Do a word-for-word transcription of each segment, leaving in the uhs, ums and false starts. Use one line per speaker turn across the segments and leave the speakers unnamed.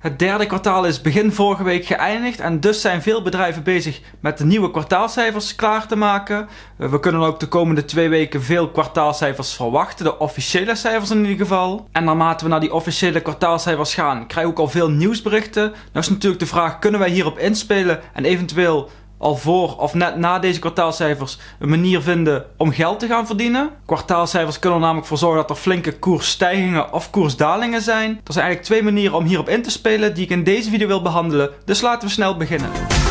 Het derde kwartaal is begin vorige week geëindigd en dus zijn veel bedrijven bezig met de nieuwe kwartaalcijfers klaar te maken. We kunnen ook de komende twee weken veel kwartaalcijfers verwachten, de officiële cijfers in ieder geval. En naarmate we naar die officiële kwartaalcijfers gaan, krijgen we ook al veel nieuwsberichten. Nou is natuurlijk de vraag, kunnen wij hierop inspelen en eventueel al voor of net na deze kwartaalcijfers een manier vinden om geld te gaan verdienen. Kwartaalcijfers kunnen er namelijk voor zorgen dat er flinke koersstijgingen of koersdalingen zijn. Er zijn eigenlijk twee manieren om hierop in te spelen die ik in deze video wil behandelen. Dus laten we snel beginnen.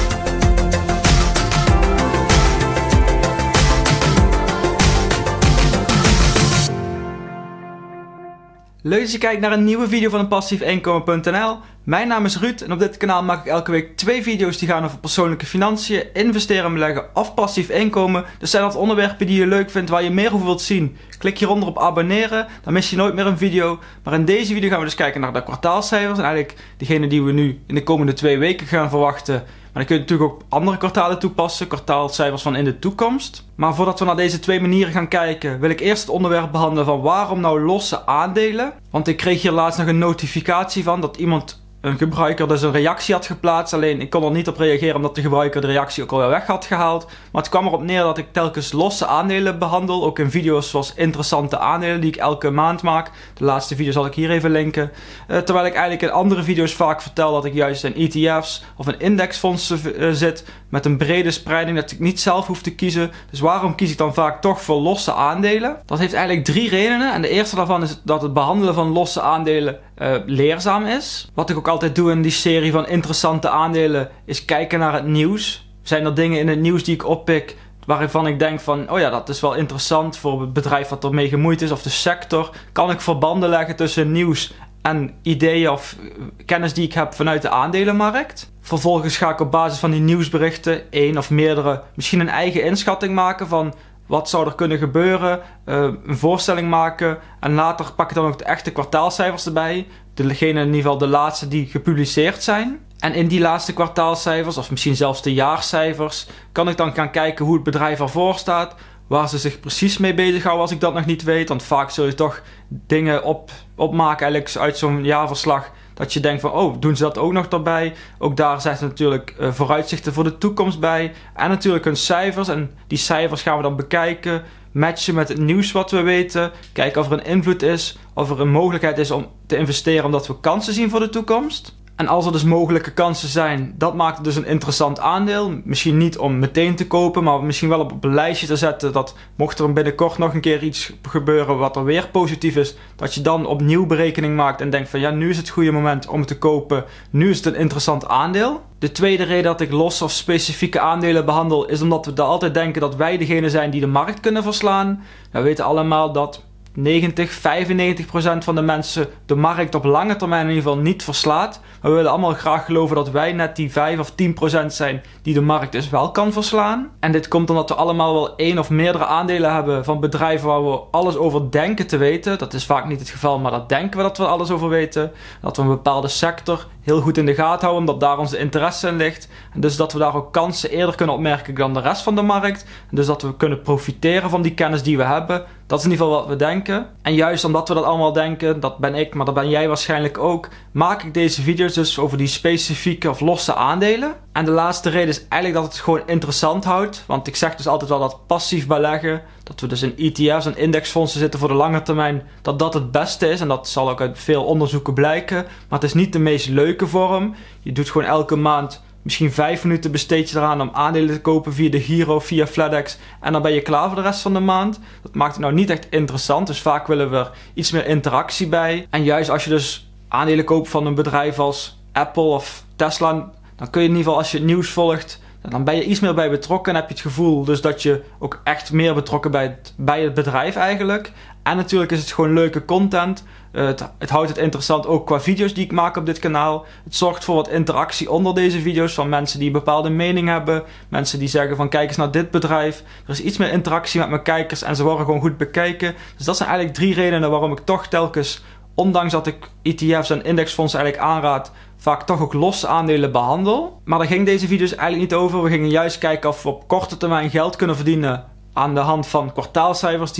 Leuk dat je kijkt naar een nieuwe video van een passief inkomen punt n l. Mijn naam is Ruud en op dit kanaal maak ik elke week twee video's die gaan over persoonlijke financiën, investeren en beleggen of passief inkomen. Dus zijn dat onderwerpen die je leuk vindt, waar je meer over wilt zien, klik hieronder op abonneren, dan mis je nooit meer een video. Maar in deze video gaan we dus kijken naar de kwartaalcijfers en eigenlijk degene die we nu in de komende twee weken gaan verwachten. Maar dan kun je natuurlijk ook op andere kwartalen toepassen, kwartaalcijfers van in de toekomst. Maar voordat we naar deze twee manieren gaan kijken, wil ik eerst het onderwerp behandelen van waarom nou losse aandelen. Want ik kreeg hier laatst nog een notificatie van dat iemand, een gebruiker, dus een reactie had geplaatst. Alleen ik kon er niet op reageren omdat de gebruiker de reactie ook alweer weg had gehaald. Maar het kwam erop neer dat ik telkens losse aandelen behandel. Ook in video's zoals interessante aandelen die ik elke maand maak. De laatste video zal ik hier even linken. Uh, terwijl ik eigenlijk in andere video's vaak vertel dat ik juist in E T F's of in indexfondsen uh, zit. Met een brede spreiding dat ik niet zelf hoef te kiezen. Dus waarom kies ik dan vaak toch voor losse aandelen? Dat heeft eigenlijk drie redenen. En de eerste daarvan is dat het behandelen van losse aandelen uh, leerzaam is. Wat ik ook altijd doe in die serie van interessante aandelen is kijken naar het nieuws. Zijn er dingen in het nieuws die ik oppik waarvan ik denk van, oh ja, dat is wel interessant voor het bedrijf wat ermee gemoeid is of de sector. Kan ik verbanden leggen tussen nieuws en ideeën of kennis die ik heb vanuit de aandelenmarkt. Vervolgens ga ik op basis van die nieuwsberichten, één of meerdere, misschien een eigen inschatting maken van wat zou er kunnen gebeuren, uh, een voorstelling maken en later pak ik dan ook de echte kwartaalcijfers erbij. Degene in ieder geval de laatste die gepubliceerd zijn. En in die laatste kwartaalcijfers, of misschien zelfs de jaarcijfers, kan ik dan gaan kijken hoe het bedrijf ervoor staat. Waar ze zich precies mee bezighouden als ik dat nog niet weet. Want vaak zul je toch dingen op, opmaken eigenlijk uit zo'n jaarverslag. Dat je denkt van, oh, doen ze dat ook nog erbij? Ook daar zetten natuurlijk uh, vooruitzichten voor de toekomst bij. En natuurlijk hun cijfers. En die cijfers gaan we dan bekijken. Matchen met het nieuws wat we weten. Kijken of er een invloed is. Of er een mogelijkheid is om te investeren omdat we kansen zien voor de toekomst. En als er dus mogelijke kansen zijn, dat maakt het dus een interessant aandeel. Misschien niet om meteen te kopen, maar misschien wel op een lijstje te zetten. Dat mocht er binnenkort nog een keer iets gebeuren wat er weer positief is, dat je dan opnieuw berekening maakt en denkt van ja, nu is het goede moment om te kopen. Nu is het een interessant aandeel. De tweede reden dat ik losse of specifieke aandelen behandel is omdat we altijd denken dat wij degene zijn die de markt kunnen verslaan. We weten allemaal dat negentig, vijfennegentig procent van de mensen de markt op lange termijn in ieder geval niet verslaat. Maar we willen allemaal graag geloven dat wij net die vijf of tien procent zijn die de markt dus wel kan verslaan. En dit komt omdat we allemaal wel één of meerdere aandelen hebben van bedrijven waar we alles over denken te weten. Dat is vaak niet het geval, maar dat denken we dat we alles over weten. Dat we een bepaalde sector heel goed in de gaten houden, omdat daar onze interesse in ligt. En dus dat we daar ook kansen eerder kunnen opmerken dan de rest van de markt. En dus dat we kunnen profiteren van die kennis die we hebben. Dat is in ieder geval wat we denken. En juist omdat we dat allemaal denken, dat ben ik, maar dat ben jij waarschijnlijk ook, maak ik deze video's dus over die specifieke of losse aandelen. En de laatste reden is eigenlijk dat het gewoon interessant houdt. Want ik zeg dus altijd wel dat passief beleggen, dat we dus in E T F's en indexfondsen zitten voor de lange termijn, dat dat het beste is. En dat zal ook uit veel onderzoeken blijken. Maar het is niet de meest leuke vorm. Je doet gewoon elke maand misschien vijf minuten besteed je eraan om aandelen te kopen via de Giro, via FedEx. En dan ben je klaar voor de rest van de maand. Dat maakt het nou niet echt interessant. Dus vaak willen we er iets meer interactie bij. En juist als je dus aandelen koopt van een bedrijf als Apple of Tesla, dan kun je in ieder geval als je het nieuws volgt, dan ben je iets meer bij betrokken en heb je het gevoel dus dat je ook echt meer betrokken bent bij, bij het bedrijf eigenlijk. En natuurlijk is het gewoon leuke content. Uh, het, het houdt het interessant ook qua video's die ik maak op dit kanaal. Het zorgt voor wat interactie onder deze video's van mensen die een bepaalde mening hebben. Mensen die zeggen van kijk eens naar dit bedrijf. Er is iets meer interactie met mijn kijkers en ze worden gewoon goed bekeken. Dus dat zijn eigenlijk drie redenen waarom ik toch telkens, ondanks dat ik E T F's en indexfondsen eigenlijk aanraad, vaak toch ook losse aandelen behandel. Maar daar ging deze video's eigenlijk niet over. We gingen juist kijken of we op korte termijn geld kunnen verdienen aan de hand van kwartaalcijfers die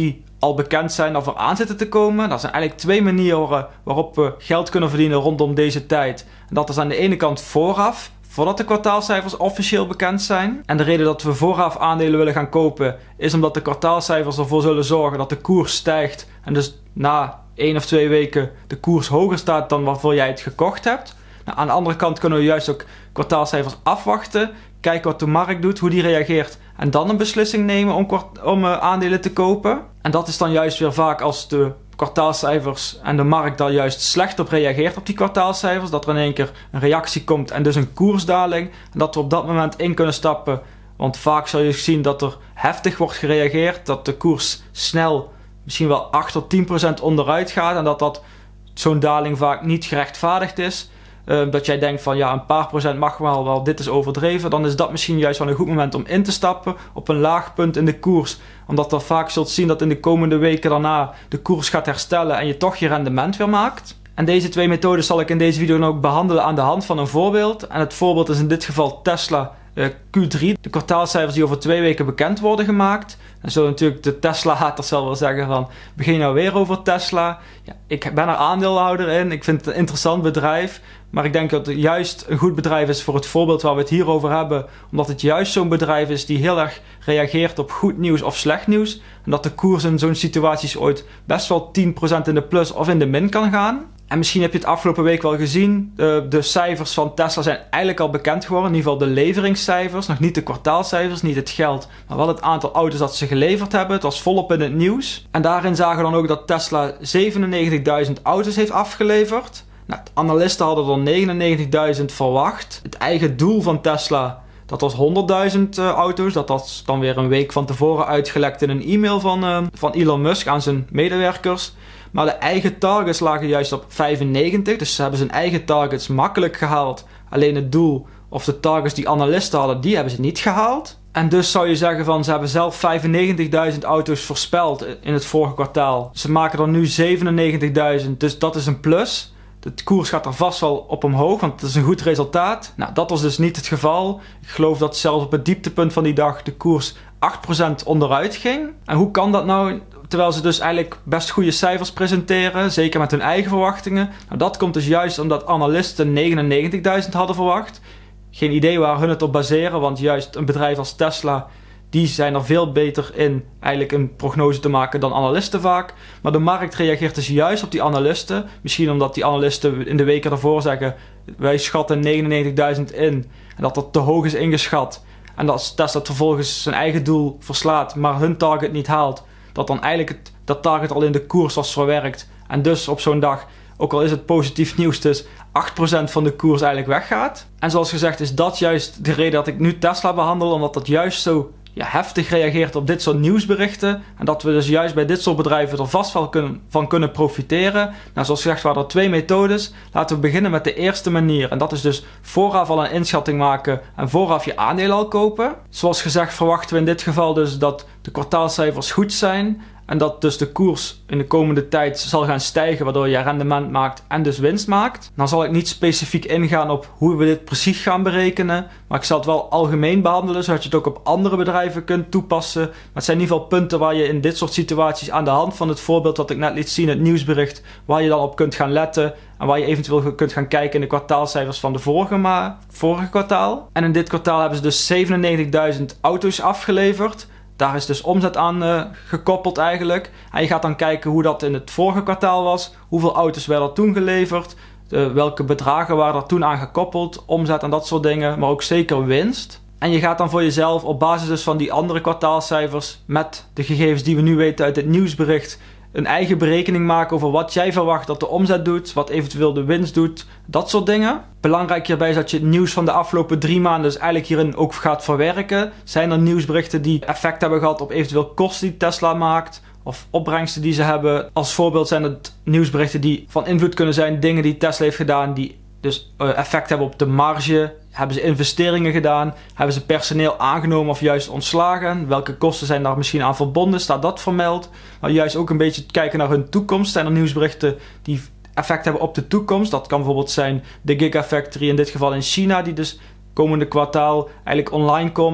al bekend zijn of er aan zitten te komen. Dat zijn eigenlijk twee manieren waarop we geld kunnen verdienen rondom deze tijd. En dat is aan de ene kant vooraf, voordat de kwartaalcijfers officieel bekend zijn. En de reden dat we vooraf aandelen willen gaan kopen is omdat de kwartaalcijfers ervoor zullen zorgen dat de koers stijgt. En dus na één of twee weken de koers hoger staat dan waarvoor jij het gekocht hebt. Nou, aan de andere kant kunnen we juist ook kwartaalcijfers afwachten. Kijken wat de markt doet, hoe die reageert. En dan een beslissing nemen om, om uh, aandelen te kopen. En dat is dan juist weer vaak als de kwartaalcijfers en de markt daar juist slecht op reageert op die kwartaalcijfers. Dat er in één keer een reactie komt en dus een koersdaling. En dat we op dat moment in kunnen stappen. Want vaak zal je zien dat er heftig wordt gereageerd. Dat de koers snel misschien wel acht tot tien procent onderuit gaat. En dat dat zo'n daling vaak niet gerechtvaardigd is. Uh, dat jij denkt van ja, een paar procent mag wel, wel, dit is overdreven. Dan is dat misschien juist wel een goed moment om in te stappen op een laag punt in de koers. Omdat er vaak zult zien dat in de komende weken daarna de koers gaat herstellen en je toch je rendement weer maakt. En deze twee methodes zal ik in deze video dan ook behandelen aan de hand van een voorbeeld. En het voorbeeld is in dit geval Tesla uh, Q drie. De kwartaalcijfers die over twee weken bekend worden gemaakt. Dan zullen natuurlijk de Tesla-haters zal wel zeggen van, begin je nou weer over Tesla? Ja, ik ben er aandeelhouder in, ik vind het een interessant bedrijf. Maar ik denk dat het juist een goed bedrijf is voor het voorbeeld waar we het hier over hebben. Omdat het juist zo'n bedrijf is die heel erg reageert op goed nieuws of slecht nieuws. En dat de koers in zo'n situaties ooit best wel tien procent in de plus of in de min kan gaan. En misschien heb je het afgelopen week wel gezien. De, de cijfers van Tesla zijn eigenlijk al bekend geworden. In ieder geval de leveringscijfers. Nog niet de kwartaalcijfers, niet het geld. Maar wel het aantal auto's dat ze geleverd hebben. Het was volop in het nieuws. En daarin zagen we dan ook dat Tesla zevenennegentigduizend auto's heeft afgeleverd. Nou, de analisten hadden er negenennegentigduizend verwacht. Het eigen doel van Tesla, dat was honderdduizend uh, auto's. Dat was dan weer een week van tevoren uitgelekt in een e-mail van, uh, van Elon Musk aan zijn medewerkers. Maar de eigen targets lagen juist op vijfennegentig. Dus ze hebben zijn eigen targets makkelijk gehaald. Alleen het doel of de targets die analisten hadden, die hebben ze niet gehaald. En dus zou je zeggen van, ze hebben zelf vijfennegentigduizend auto's voorspeld in het vorige kwartaal. Ze maken er nu zevenennegentigduizend, dus dat is een plus. De koers gaat er vast wel op omhoog, want het is een goed resultaat. Nou, dat was dus niet het geval. Ik geloof dat zelfs op het dieptepunt van die dag de koers acht procent onderuit ging. En hoe kan dat nou, terwijl ze dus eigenlijk best goede cijfers presenteren, zeker met hun eigen verwachtingen? Nou, dat komt dus juist omdat analisten negenennegentigduizend hadden verwacht. Geen idee waar hun het op baseren, want juist een bedrijf als Tesla, die zijn er veel beter in eigenlijk een prognose te maken dan analisten vaak. Maar de markt reageert dus juist op die analisten. Misschien omdat die analisten in de weken daarvoor zeggen, wij schatten negenennegentigduizend in. En dat dat te hoog is ingeschat. En dat Tesla vervolgens zijn eigen doel verslaat, maar hun target niet haalt. Dat dan eigenlijk het, dat target al in de koers was verwerkt. En dus op zo'n dag, ook al is het positief nieuws, dus acht procent van de koers eigenlijk weggaat. En zoals gezegd is dat juist de reden dat ik nu Tesla behandel. Omdat dat juist zo ja, heftig reageert op dit soort nieuwsberichten. En dat we dus juist bij dit soort bedrijven er vast wel kunnen, van kunnen profiteren. Nou, zoals gezegd waren er twee methodes. Laten we beginnen met de eerste manier. En dat is dus vooraf al een inschatting maken en vooraf je aandelen al kopen. Zoals gezegd verwachten we in dit geval dus dat de kwartaalcijfers goed zijn. En dat dus de koers in de komende tijd zal gaan stijgen, waardoor je rendement maakt en dus winst maakt. Dan zal ik niet specifiek ingaan op hoe we dit precies gaan berekenen. Maar ik zal het wel algemeen behandelen, zodat je het ook op andere bedrijven kunt toepassen. Maar het zijn in ieder geval punten waar je in dit soort situaties aan de hand van het voorbeeld dat ik net liet zien, het nieuwsbericht, waar je dan op kunt gaan letten. En waar je eventueel kunt gaan kijken in de kwartaalcijfers van de vorige, maar, vorige kwartaal. En in dit kwartaal hebben ze dus zevenennegentigduizend auto's afgeleverd. Daar is dus omzet aan uh, gekoppeld eigenlijk. En je gaat dan kijken hoe dat in het vorige kwartaal was. Hoeveel auto's werden er toen geleverd. De, welke bedragen waren er toen aan gekoppeld. Omzet en dat soort dingen. Maar ook zeker winst. En je gaat dan voor jezelf op basis dus van die andere kwartaalcijfers, met de gegevens die we nu weten uit het nieuwsbericht, een eigen berekening maken over wat jij verwacht dat de omzet doet, wat eventueel de winst doet, dat soort dingen. Belangrijk hierbij is dat je het nieuws van de afgelopen drie maanden dus eigenlijk hierin ook gaat verwerken. Zijn er nieuwsberichten die effect hebben gehad op eventueel kosten die Tesla maakt, of opbrengsten die ze hebben? Als voorbeeld zijn het nieuwsberichten die van invloed kunnen zijn, dingen die Tesla heeft gedaan die dus effect hebben op de marge. Hebben ze investeringen gedaan? Hebben ze personeel aangenomen of juist ontslagen? Welke kosten zijn daar misschien aan verbonden? Staat dat vermeld? Maar juist ook een beetje kijken naar hun toekomst. Zijn er nieuwsberichten die effect hebben op de toekomst? Dat kan bijvoorbeeld zijn de Gigafactory, in dit geval in China, die dus komende kwartaal eigenlijk online komt.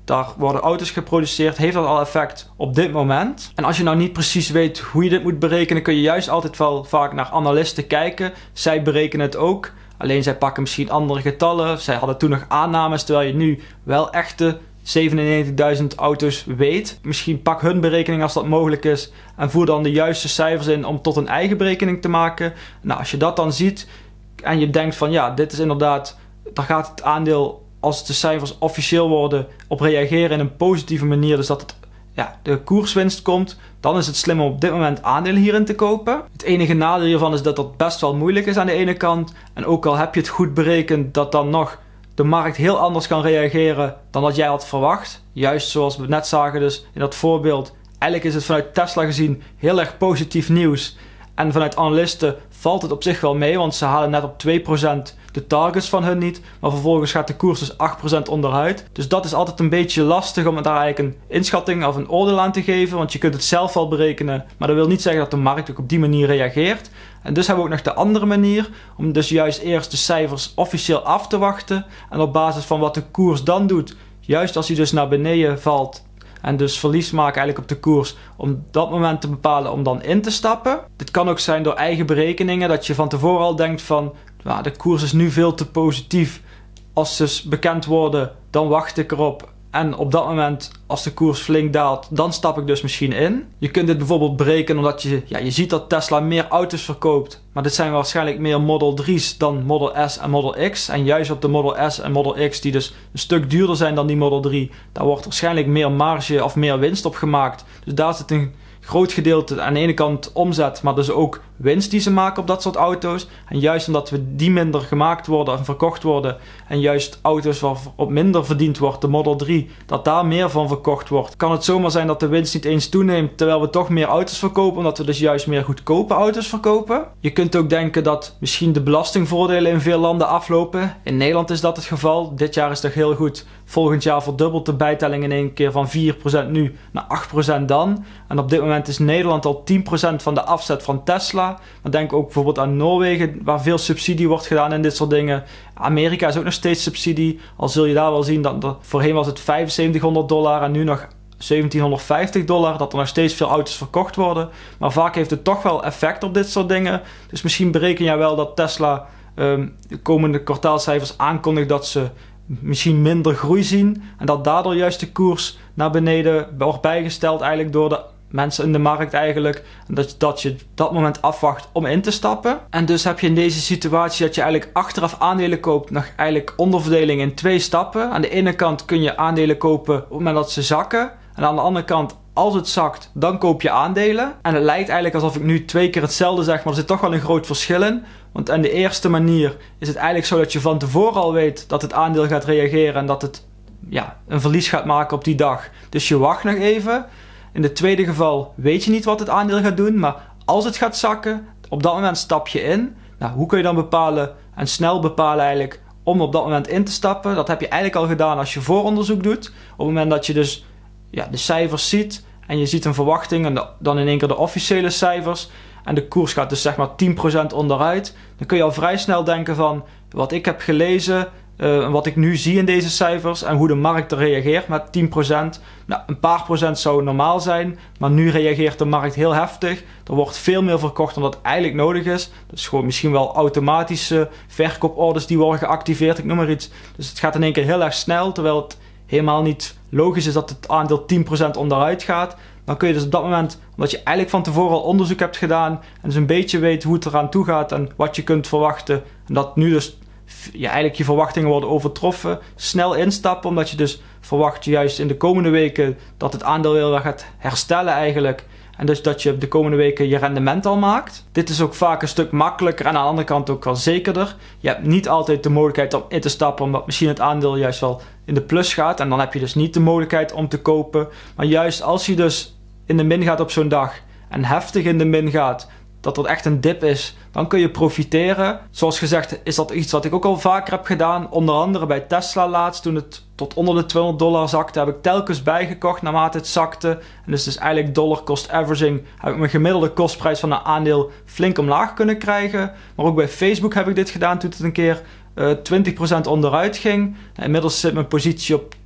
daar worden auto's geproduceerd, heeft dat al effect op dit moment. En als je nou niet precies weet hoe je dit moet berekenen, kun je juist altijd wel vaak naar analisten kijken. Zij berekenen het ook, alleen zij pakken misschien andere getallen. Zij hadden toen nog aannames, terwijl je nu wel echte zevenennegentigduizend auto's weet. Misschien pak hun berekening als dat mogelijk is en voer dan de juiste cijfers in om tot een eigen berekening te maken. Nou, als je dat dan ziet en je denkt van ja, dit is inderdaad, daar gaat het aandeel, als de cijfers officieel worden, op reageren in een positieve manier, dus dat het, ja, de koerswinst komt, dan is het slim om op dit moment aandelen hierin te kopen. Het enige nadeel hiervan is dat dat best wel moeilijk is aan de ene kant. En ook al heb je het goed berekend, dat dan nog de markt heel anders kan reageren dan wat jij had verwacht. Juist zoals we net zagen dus in dat voorbeeld. Eigenlijk is het vanuit Tesla gezien heel erg positief nieuws. En vanuit analisten valt het op zich wel mee, want ze halen net op twee procent de targets van hun niet. Maar vervolgens gaat de koers dus acht procent onderuit. Dus dat is altijd een beetje lastig om daar eigenlijk een inschatting of een oordeel aan te geven. Want je kunt het zelf wel berekenen, maar dat wil niet zeggen dat de markt ook op die manier reageert. En dus hebben we ook nog de andere manier om dus juist eerst de cijfers officieel af te wachten. En op basis van wat de koers dan doet, juist als hij dus naar beneden valt en dus verlies maken eigenlijk op de koers, om dat moment te bepalen om dan in te stappen. Dit kan ook zijn door eigen berekeningen, dat je van tevoren al denkt van nou, de koers is nu veel te positief. Als ze bekend worden, dan wacht ik erop. En op dat moment, als de koers flink daalt, dan stap ik dus misschien in. Je kunt dit bijvoorbeeld berekenen omdat je, ja, je ziet dat Tesla meer auto's verkoopt. Maar dit zijn waarschijnlijk meer Model drie's dan Model S en Model X. En juist op de Model S en Model X, die dus een stuk duurder zijn dan die Model drie, daar wordt waarschijnlijk meer marge of meer winst op gemaakt. Dus daar zit een groot gedeelte aan de ene kant omzet, maar dus ook winst die ze maken op dat soort auto's. En juist omdat we die minder gemaakt worden en verkocht worden, en juist auto's waarop minder verdiend wordt, de Model drie, dat daar meer van verkocht wordt, kan het zomaar zijn dat de winst niet eens toeneemt, terwijl we toch meer auto's verkopen, omdat we dus juist meer goedkope auto's verkopen. Je kunt ook denken dat misschien de belastingvoordelen in veel landen aflopen. In Nederland is dat het geval. Dit jaar is toch heel goed. Volgend jaar verdubbelt de bijtelling in één keer van vier procent nu naar acht procent dan. En op dit moment is Nederland al tien procent van de afzet van Tesla. Maar denk ook bijvoorbeeld aan Noorwegen, waar veel subsidie wordt gedaan in dit soort dingen. Amerika is ook nog steeds subsidie. Al zul je daar wel zien dat er, voorheen was het vijfenzeventighonderd dollar en nu nog zeventienhonderdvijftig dollar, dat er nog steeds veel auto's verkocht worden. Maar vaak heeft het toch wel effect op dit soort dingen. Dus misschien bereken jij wel dat Tesla um, de komende kwartaalcijfers aankondigt dat ze misschien minder groei zien. En dat daardoor juist de koers naar beneden wordt bijgesteld eigenlijk door de mensen in de markt eigenlijk. En dat, dat je dat moment afwacht om in te stappen. En dus heb je in deze situatie dat je eigenlijk achteraf aandelen koopt, nog eigenlijk onderverdeling in twee stappen. Aan de ene kant kun je aandelen kopen op het moment dat ze zakken. En aan de andere kant, als het zakt, dan koop je aandelen. En het lijkt eigenlijk alsof ik nu twee keer hetzelfde zeg, maar er zit toch wel een groot verschil in. Want aan de eerste manier is het eigenlijk zo dat je van tevoren al weet dat het aandeel gaat reageren en dat het ja, een verlies gaat maken op die dag. Dus je wacht nog even. In het tweede geval weet je niet wat het aandeel gaat doen, maar als het gaat zakken, op dat moment stap je in. Nou, hoe kun je dan bepalen en snel bepalen eigenlijk om op dat moment in te stappen? Dat heb je eigenlijk al gedaan als je vooronderzoek doet. Op het moment dat je dus ja, de cijfers ziet en je ziet een verwachting en de, dan in één keer de officiële cijfers en de koers gaat dus zeg maar tien procent onderuit, dan kun je al vrij snel denken van wat ik heb gelezen, Uh, wat ik nu zie in deze cijfers en hoe de markt er reageert met tien procent. Nou, een paar procent zou normaal zijn, maar nu reageert de markt heel heftig. Er wordt veel meer verkocht dan dat eigenlijk nodig is. Dus gewoon misschien wel automatische verkooporders die worden geactiveerd, ik noem maar iets. Dus het gaat in één keer heel erg snel, terwijl het helemaal niet logisch is dat het aandeel tien procent onderuit gaat. Dan kun je dus op dat moment, omdat je eigenlijk van tevoren al onderzoek hebt gedaan en dus een beetje weet hoe het eraan toe gaat en wat je kunt verwachten, en dat nu dus ja, eigenlijk je verwachtingen worden overtroffen, snel instappen, omdat je dus verwacht juist in de komende weken dat het aandeel weer gaat herstellen eigenlijk. En dus dat je de komende weken je rendement al maakt. Dit is ook vaak een stuk makkelijker en aan de andere kant ook wel zekerder. Je hebt niet altijd de mogelijkheid om in te stappen, omdat misschien het aandeel juist wel in de plus gaat. En dan heb je dus niet de mogelijkheid om te kopen. Maar juist als je dus in de min gaat op zo'n dag en heftig in de min gaat, dat er echt een dip is, dan kun je profiteren. Zoals gezegd is dat iets wat ik ook al vaker heb gedaan. Onder andere bij Tesla laatst, toen het tot onder de tweehonderd dollar zakte, heb ik telkens bijgekocht naarmate het zakte. En dus, dus eigenlijk dollar cost averaging heb ik mijn gemiddelde kostprijs van een aandeel flink omlaag kunnen krijgen. Maar ook bij Facebook heb ik dit gedaan toen het een keer uh, twintig procent onderuit ging. En inmiddels zit mijn positie op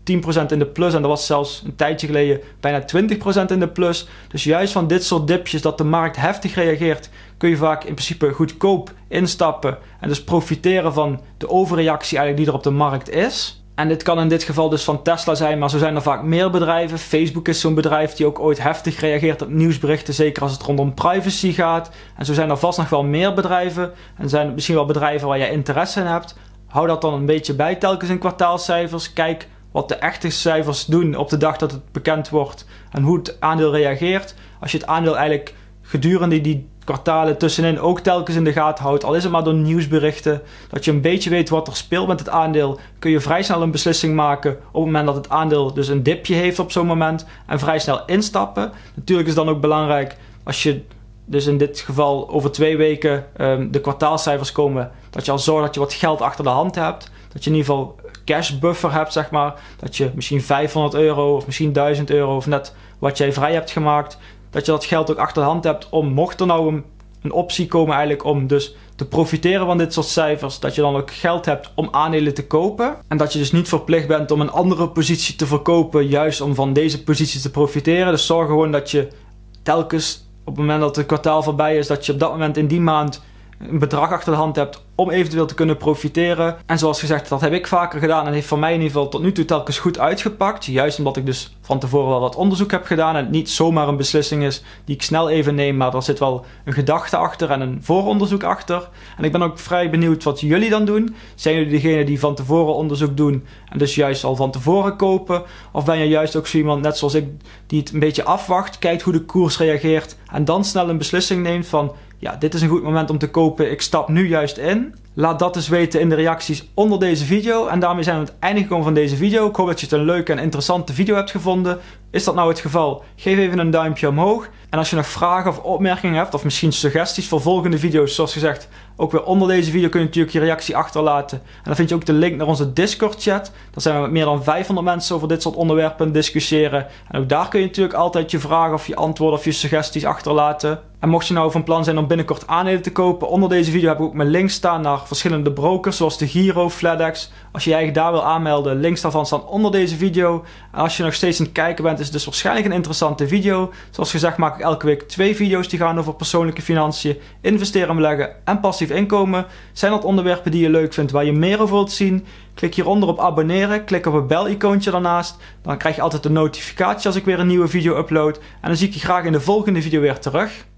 tien procent in de plus en dat was zelfs een tijdje geleden bijna twintig procent in de plus. Dus juist van dit soort dipjes dat de markt heftig reageert, kun je vaak in principe goedkoop instappen en dus profiteren van de overreactie eigenlijk die er op de markt is. En dit kan in dit geval dus van Tesla zijn, maar zo zijn er vaak meer bedrijven. Facebook is zo'n bedrijf die ook ooit heftig reageert op nieuwsberichten, zeker als het rondom privacy gaat. En zo zijn er vast nog wel meer bedrijven. En zijn misschien wel bedrijven waar je interesse in hebt. Hou dat dan een beetje bij telkens in kwartaalcijfers. Kijk wat de echte cijfers doen op de dag dat het bekend wordt en hoe het aandeel reageert. Als je het aandeel eigenlijk gedurende die kwartalen tussenin ook telkens in de gaten houdt, al is het maar door nieuwsberichten, dat je een beetje weet wat er speelt met het aandeel, kun je vrij snel een beslissing maken op het moment dat het aandeel dus een dipje heeft op zo'n moment en vrij snel instappen. Natuurlijk is het dan ook belangrijk als je dus in dit geval over twee weken um, de kwartaalcijfers komen, dat je al zorgt dat je wat geld achter de hand hebt, dat je in ieder geval cash buffer hebt, zeg maar, dat je misschien vijfhonderd euro of misschien duizend euro of net wat jij vrij hebt gemaakt, dat je dat geld ook achter de hand hebt om, mocht er nou een, een optie komen eigenlijk om dus te profiteren van dit soort cijfers, dat je dan ook geld hebt om aandelen te kopen. En dat je dus niet verplicht bent om een andere positie te verkopen, juist om van deze positie te profiteren. Dus zorg gewoon dat je telkens op het moment dat het kwartaal voorbij is, dat je op dat moment in die maand een bedrag achter de hand hebt om eventueel te kunnen profiteren. En zoals gezegd, dat heb ik vaker gedaan en heeft voor mij in ieder geval tot nu toe telkens goed uitgepakt. Juist omdat ik dus van tevoren wel wat onderzoek heb gedaan en het niet zomaar een beslissing is die ik snel even neem, maar er zit wel een gedachte achter en een vooronderzoek achter. En ik ben ook vrij benieuwd wat jullie dan doen. Zijn jullie degene die van tevoren onderzoek doen en dus juist al van tevoren kopen? Of ben je juist ook zo iemand, net zoals ik, die het een beetje afwacht, kijkt hoe de koers reageert en dan snel een beslissing neemt van, ja, dit is een goed moment om te kopen, ik stap nu juist in. Laat dat dus weten in de reacties onder deze video. En daarmee zijn we aan het einde gekomen van deze video. Ik hoop dat je het een leuke en interessante video hebt gevonden. Is dat nou het geval? Geef even een duimpje omhoog. En als je nog vragen of opmerkingen hebt, of misschien suggesties voor volgende video's, zoals gezegd, ook weer onder deze video kun je natuurlijk je reactie achterlaten. En dan vind je ook de link naar onze Discord chat. Daar zijn we met meer dan vijfhonderd mensen over dit soort onderwerpen discussiëren. En ook daar kun je natuurlijk altijd je vragen of je antwoorden of je suggesties achterlaten. En mocht je nou van plan zijn om binnenkort aandelen te kopen, onder deze video heb ik ook mijn links staan naar verschillende brokers, zoals de Giro, Fladex. Als je je eigen daar wil aanmelden, links daarvan staan onder deze video. En als je nog steeds aan het kijken bent, is het dus waarschijnlijk een interessante video. Zoals gezegd maak ik elke week twee video's die gaan over persoonlijke financiën, investeren, beleggen en passief inkomen. Zijn dat onderwerpen die je leuk vindt, waar je meer over wilt zien? Klik hieronder op abonneren, klik op het bel-icoontje daarnaast. Dan krijg je altijd een notificatie als ik weer een nieuwe video upload. En dan zie ik je graag in de volgende video weer terug.